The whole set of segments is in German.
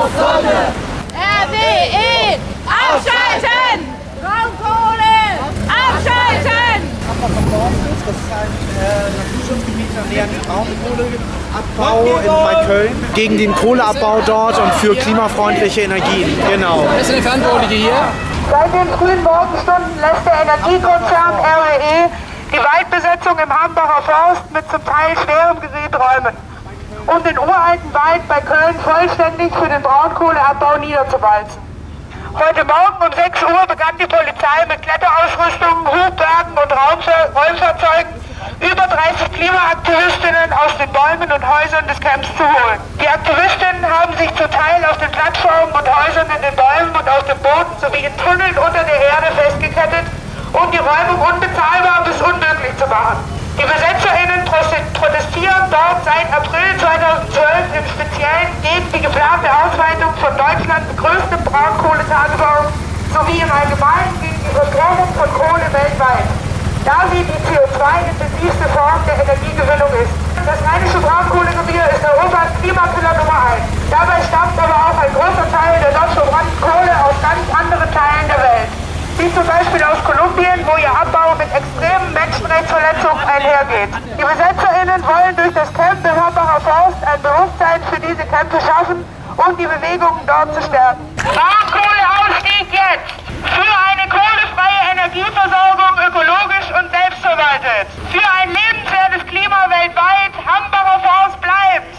auf Sonne! RWE abschalten! Braunkohle abschalten! Das ist ein Naturschutzgebiet am näheren Braunkohleabbau in Neukölln. Gegen den Kohleabbau dort und für klimafreundliche Energien. Genau. Wer ist denn der Verantwortliche hier? Seit den frühen Morgenstunden lässt der Energiekonzern RWE die Waldbesetzung im Hambacher Forst mit zum Teil schwerem Gerät räumen, um den uralten Wald bei Köln vollständig für den Braunkohleabbau niederzuwalzen. Heute Morgen um 6 Uhr begann die Polizei mit Kletterausrüstung, Hubbergen und Räumfahrzeugen über 30 Klimaaktivistinnen aus den Bäumen und Häusern des Camps zu holen. Die Aktivistinnen haben sich zum Teil auf den Plattformen und Häusern in den Bäumen und auf dem Boden sowie in Tunneln unter der Erde festgekettet, um die Räumung unbezahlbar bis unmöglich zu machen. Die BesetzerInnen protestieren dort seit April 2012 im Speziellen gegen die geplante Ausweitung von Deutschlands größtem Braunkohletagebau sowie im Allgemeinen gegen die Verbrennung von Kohle weltweit, da sie die CO2-intensivste Form der Energiegewinnung ist. Das Rheinische Braunkohlerevier ist Europas Klimakiller Nummer 1. Dabei stammt aber auch ein großer Teil der dort verbrannten Kohle aus ganz anderen Teilen der Welt. Wie zum Beispiel aus Kolumbien, wo ihr Abbau mit extremen Menschenrechtsverletzungen einhergeht. Die BesetzerInnen wollen durch das Camp im Hambacher Forst ein Bewusstsein für diese Kämpfe schaffen, um die Bewegungen dort zu stärken. Braunkohleausstieg jetzt! Für eine kohlefreie Energieversorgung ökologisch und selbstverwaltet. Für ein lebenswertes Klima weltweit. Hambacher Forst bleibt!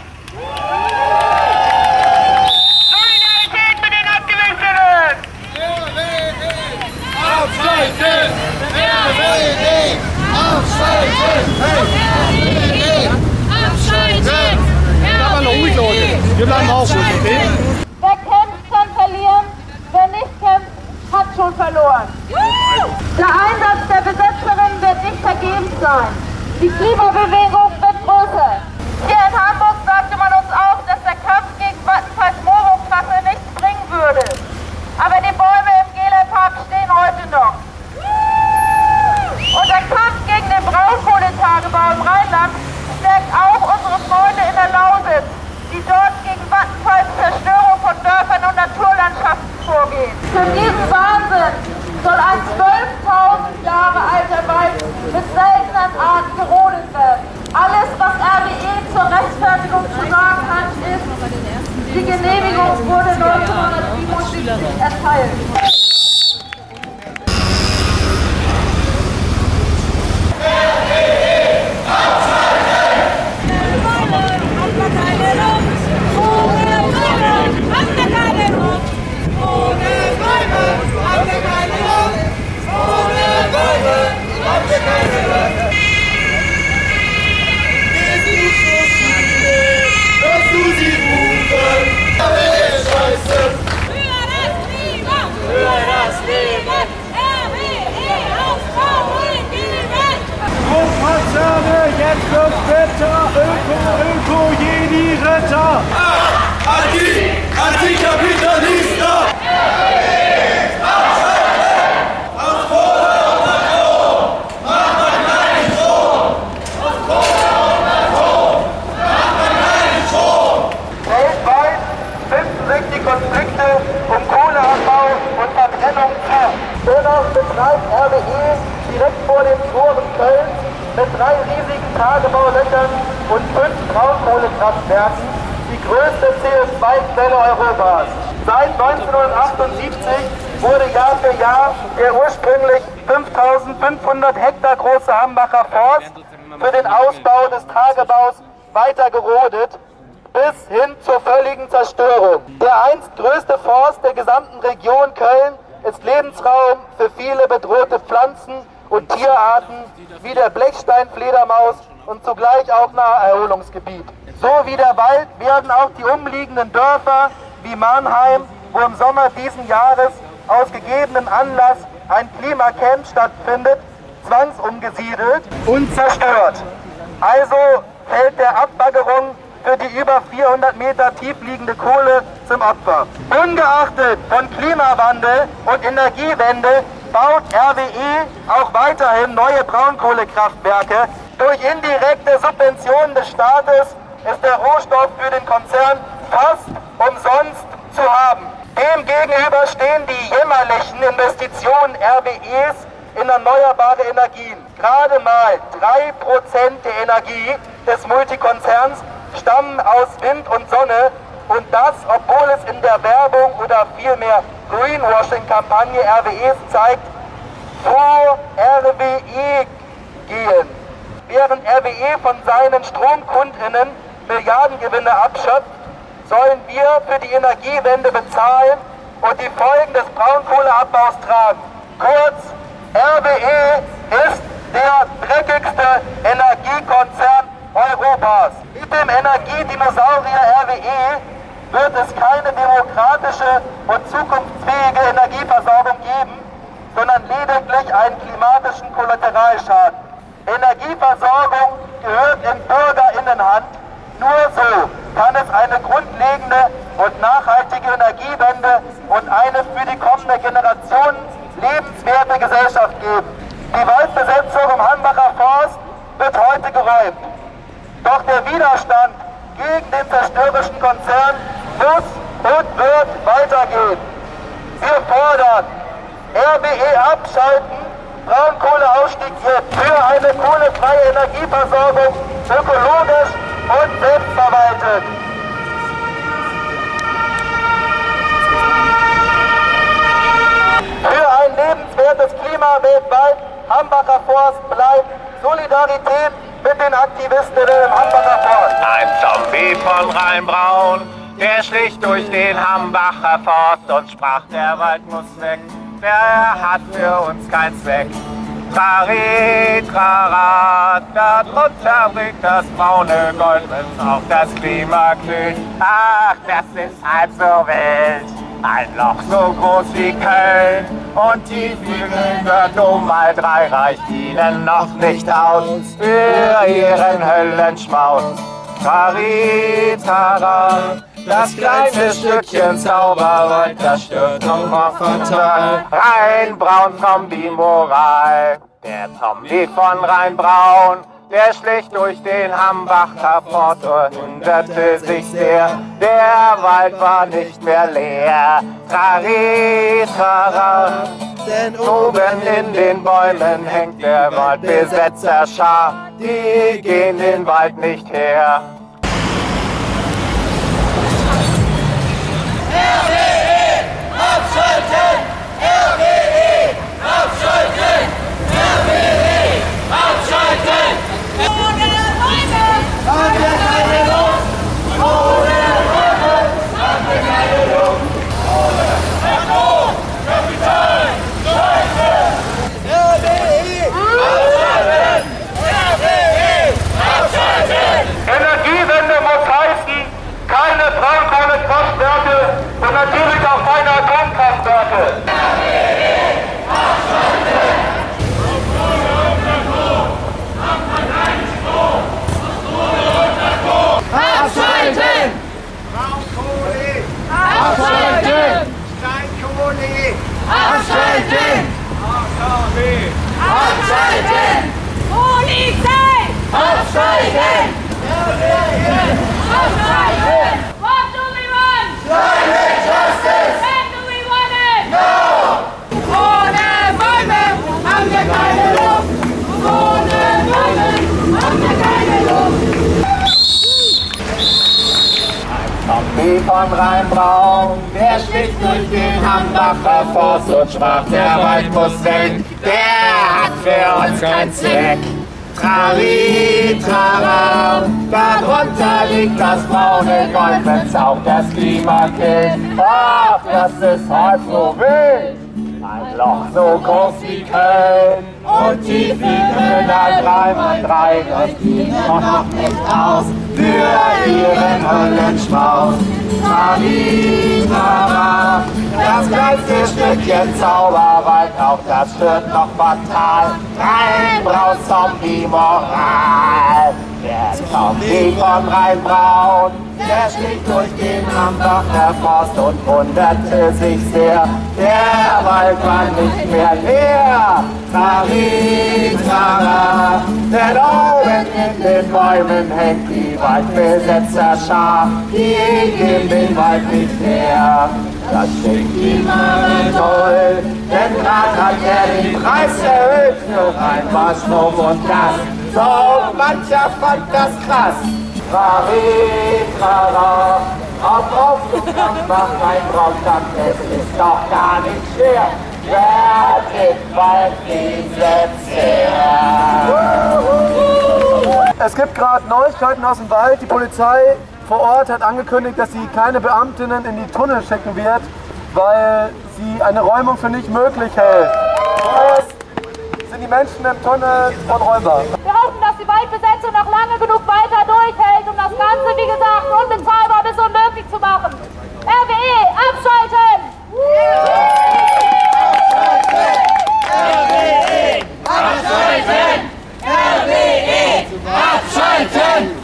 Solidarität mit den Aktivistinnen! Abschalten! RWE abschalten! RWE abschalten! Wir bleiben auch ruhig, okay? Wer kämpft, kann verlieren. Wer nicht kämpft, hat schon verloren. Der Einsatz der Besetzerin wird nicht vergebens sein. Die Klimabewegung wird größer. Hier in Hamburg sagte man uns auch, dass der Kampf gegen Vattenfalls Moorhochwasser nichts bringen würde. Aber die Bäume im Gehlerpark stehen heute noch. Und der Kampf gegen den Braunkohletagebau im Rheinland stärkt auch unsere Freunde in der Lausitz, die dort gegen Vattenfalls Zerstörung von Dörfern und Naturlandschaften vorgehen. Für diesen Wahnsinn soll ein 12.000 Jahre alter Wald mit seltenen Arten gerodet werden. Alles, was RWE zur Rechtfertigung zu sagen hat, ist, die Genehmigung wurde 1977 erteilt. Jetzt wird's bitter, Öko, Jedi, Ritter! Antikapitalista! Aus Kohle und Atom! Macht man keinen Strom! Aus Kohle und Atom! Macht man keinen Strom! Weltweit finden sich die Konflikte um Kohleabbau und Verbrennung zu. Dennoch betreibt RWE direkt vor den Toren Kölns mit 3 riesigen Tagebaulöchern und 5 Braunkohlekraftwerken die größte CO2-Quelle Europas. Seit 1978 wurde Jahr für Jahr der ursprünglich 5.500 Hektar große Hambacher Forst für den Ausbau des Tagebaus weiter gerodet, bis hin zur völligen Zerstörung. Der einst größte Forst der gesamten Region Köln ist Lebensraum für viele bedrohte Pflanzen und Tierarten wie der Blechsteinfledermaus und zugleich auch Naherholungsgebiet. So wie der Wald werden auch die umliegenden Dörfer wie Mannheim, wo im Sommer diesen Jahres aus gegebenem Anlass ein Klimacamp stattfindet, zwangsumgesiedelt und zerstört. Also fällt der Abbaggerung für die über 400 Meter tief liegende Kohle zum Opfer. Ungeachtet von Klimawandel und Energiewende baut RWE auch weiterhin neue Braunkohlekraftwerke. Durch indirekte Subventionen des Staates ist der Rohstoff für den Konzern fast umsonst zu haben. Demgegenüber stehen die jämmerlichen Investitionen RWEs in erneuerbare Energien. Gerade mal 3% der Energie des Multikonzerns stammen aus Wind und Sonne, und das, obwohl es in der Werbung oder vielmehr Greenwashing-Kampagne RWEs zeigt, vor RWE gehen. Während RWE von seinen StromkundInnen Milliardengewinne abschöpft, sollen wir für die Energiewende bezahlen und die Folgen des Braunkohleabbaus tragen. Kurz, RWE ist der dreckigste Energiekonzern Europas. Mit dem Energiedinosaurier RWE wird es keine demokratische und zukunftsfähige Energieversorgung geben, sondern lediglich einen klimatischen Kollateralschaden. Energieversorgung gehört in BürgerInnenhand. Nur so kann es eine grundlegende und nachhaltige Energiewende und eine für die kommende Generation lebenswerte Gesellschaft geben. Die Waldbesetzung im Hambacher Forst wird heute geräumt. Doch der Widerstand gegen den zerstörerischen Konzern muss und wird weitergehen. Wir fordern RWE abschalten, Braunkohleausstieg jetzt für eine kohlefreie Energieversorgung, ökologisch und selbstverwaltet. Für ein lebenswertes Klima weltweit, Hambacher Forst bleibt. Solidarität mit den Aktivistinnen im Hambacher Forst. Ein Zombie von Rheinbraun, der schlich durch den Hambacher Forst und sprach, der Wald muss weg, der hat für uns keinen Zweck. Trari, trara, darunter bringt das braune Gold, wenn's auch das Klima kühlt. Ach, das ist halb so wild. Ein Loch so groß wie Köln und tief wie der Dom mal 3 reicht ihnen noch nicht aus für ihren Höllenschmaus. Trari, tara, das kleine Stückchen Zauberwald, das stört noch mal fatal. Rheinbraun Zombie-Moral, der Zombie von Rheinbraun, der schlich durch den Hambacher Port und wunderte sich sehr, der Wald war nicht mehr leer. Trari, trara, denn oben in den Bäumen hängt der Waldbesetzer Schar, die gehen den Wald nicht her. RWE abschalten! RWE abschalten! RWE abschalten! Ohne Bäume haben wir keine Luft! Ohne Bäume haben wir keine Luft! Ohne Atomkapital! Scheiße! RWE abschalten! RWE abschalten! Energiewende muss heißen, keine Braunkohlekraftwerke und natürlich auch keine Atomkraftwerke. Abschalten! Braunkohle! Abschalten! Steinkohle! Abschalten! AKW! Abschalten! Polizei! Abschalten! Abschalten! What do we want? Climate justice! When do we want it? No! Ohne Bäume haben wir keine Luft! Ohne Bäume haben wir keine Luft! Zombie von Rheinbraun, der schlich durch den Hambacher Forst und sprach, der Wald muss weg, der hat für uns keinen Zweck. Trali, trara, darunter liegt das braune Gold, wenn's auch das Klima killt. Ach, das ist halb so wild. Ein Loch so groß wie Köln und tief wie Kölner 3x3, das geht noch nicht aus für ihren Höllenschmaus. Trali, trara, das kleinste Stückchen Zauberwald, auch das stört noch fatal. Rheinbraun Zombie-Moral, der Zombie von Rheinbraun, der schlich durch den Hambacher Forst und wunderte sich sehr, der Wald war nicht mehr leer. Trari, trara, denn oben in den Bäumen hängt die die Waldbesetzerschar gegen den Wald nicht her. Das klingt immer toll, denn grad hat er den Preis erhöht für Rheinbach, Strom und Gas. So mancher fand das krass. Trara, auf zum Kampf macht ein Brauchkampf, es ist doch gar nicht schwer. Wer den Wald gesetzt her? Es gibt gerade Neuigkeiten aus dem Wald. Die Polizei vor Ort hat angekündigt, dass sie keine Beamtinnen in die Tunnel schicken wird, weil sie eine Räumung für nicht möglich hält. Vorerst sind die Menschen im Tunnel unräumbar. Wir hoffen, dass die Waldbesetzung noch lange genug weiter durchhält, um das Ganze, wie gesagt, unbezahlbar bis unmöglich zu machen. RWE, abschalten! RWE abschalten! RWE abschalten!